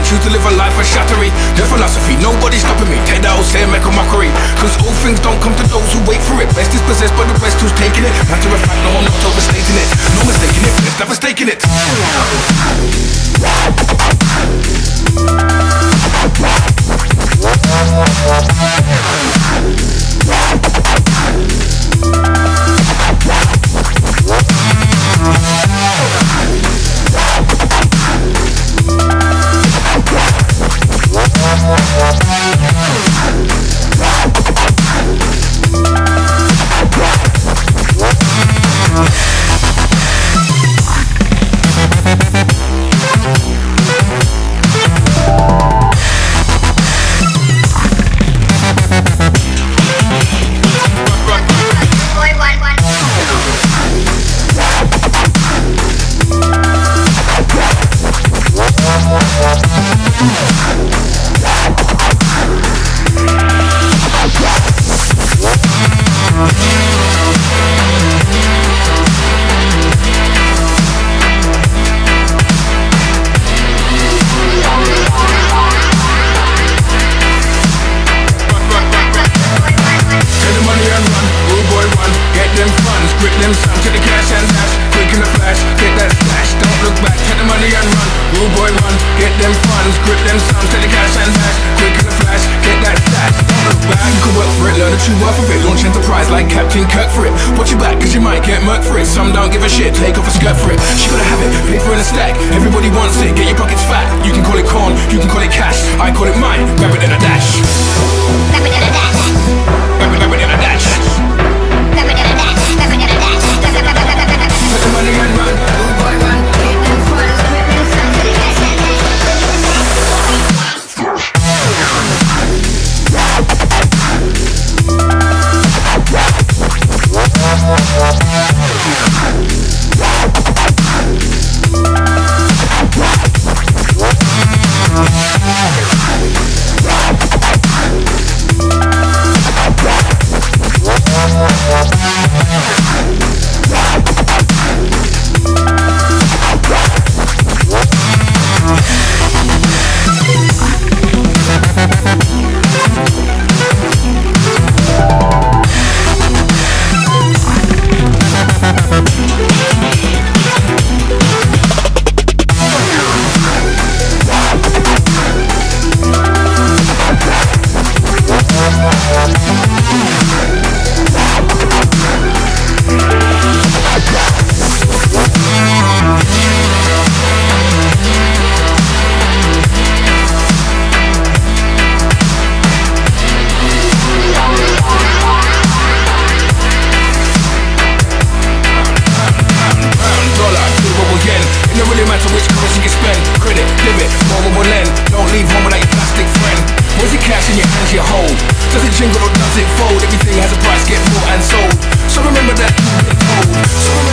choose to live a life of shattery. Their philosophy, nobody's stopping me. Take that old saying, make a mockery. Cause all things don't come to those who wait for it. Best is possessed by the best who's taking it. Matter of fact, no, I'm not overstating it. No mistaking it, best never staking it. Grip them some to the cash and dash. Quick in the flash, get that stash. Don't look back, take the money and run. Rude boy run, get them funds. Grip them some to the cash and dash. Quick in the flash, get that stash. Don't look back, you can work for it. Learn the true worth of it. Launch enterprise like Captain Kirk for it. Watch your back, cause you might get murked for it. Some don't give a shit, take off a skirt for it. She gotta have it, paper in a stack. Everybody wants it, get your pockets fat. You can call it corn, you can call it cash. I call it mine, grab it in a dash. Grab it in a dash. Grab it in a dash. Grab it in a dash. Grab it in a dash. Put the money and run. Rude boy run. Get them funds. Grip them some to the cash and dash. Which currency you spend, credit, debit, mobile will lend. Don't leave home without your plastic friend. Where's your cash in your hands you hold? Does it jingle or does it fold? Everything has a price, get bought and sold. So remember that you've been told. So